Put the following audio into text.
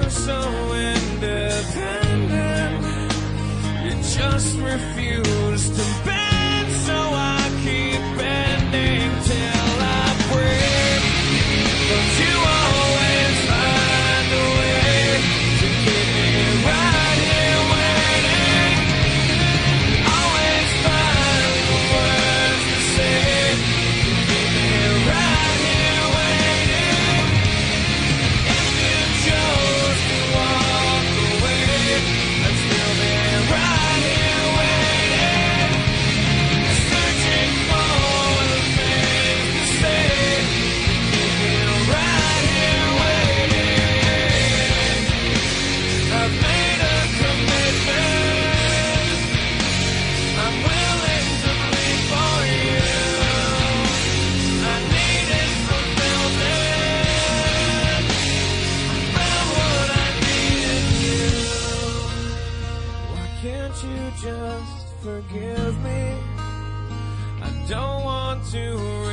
you're so independent. You just refuse to bend, so I keep bending till I break. But you always find a way to keep me right here waiting. Always find the words to say to keep me right here waiting. If you chose to walk away, I'd still be right here waiting, searching for the things to say to keep me right here waiting. I've made a commitment. I'm willing to bleed for you. I needed fulfillment. I found what I needed you. Why can't you just forgive me? I don't want to